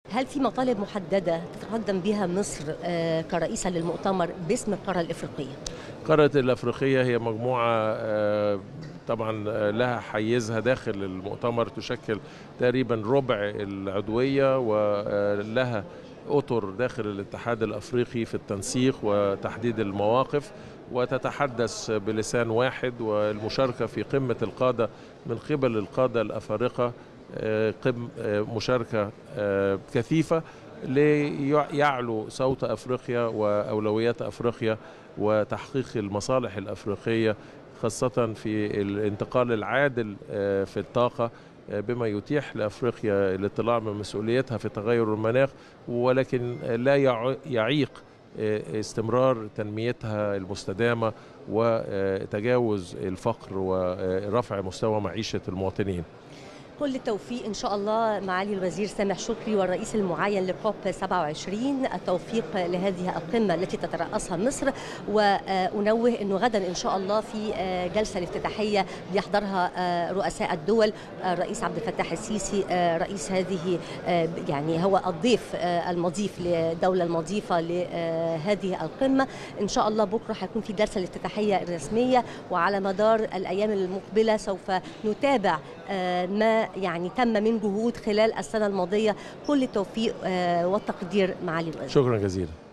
هل في مطالب محددة تتقدم بها مصر كرئيسة للمؤتمر باسم القارة الإفريقية؟ القارة الأفريقية هي مجموعة طبعا لها حيزها داخل المؤتمر، تشكل تقريبا ربع العضوية، ولها أطر داخل الاتحاد الأفريقي في التنسيق وتحديد المواقف، وتتحدث بلسان واحد، والمشاركة في قمة القادة من قبل القادة الأفارقة مشاركة كثيفة ليعلو صوت أفريقيا وأولويات أفريقيا وتحقيق المصالح الأفريقية، خاصة في الانتقال العادل في الطاقة، بما يتيح لأفريقيا الاطلاع من مسؤوليتها في تغير المناخ، ولكن لا يعيق استمرار تنميتها المستدامة وتجاوز الفقر ورفع مستوى معيشة المواطنين. كل التوفيق إن شاء الله معالي الوزير سامح شكري والرئيس المعين لكوب 27. التوفيق لهذه القمة التي تترأسها مصر، وأنوه أنه غدا إن شاء الله في جلسة الافتتاحية بيحضرها رؤساء الدول. الرئيس عبد الفتاح السيسي رئيس هذه، يعني هو الضيف المضيف للدولة المضيفة لهذه القمة. إن شاء الله بكرة هيكون في جلسة الافتتاحية الرسمية، وعلى مدار الأيام المقبلة سوف نتابع ما يعني تم من جهود خلال السنة الماضية. كل التوفيق والتقدير معالي الوزير. شكرا جزيلا.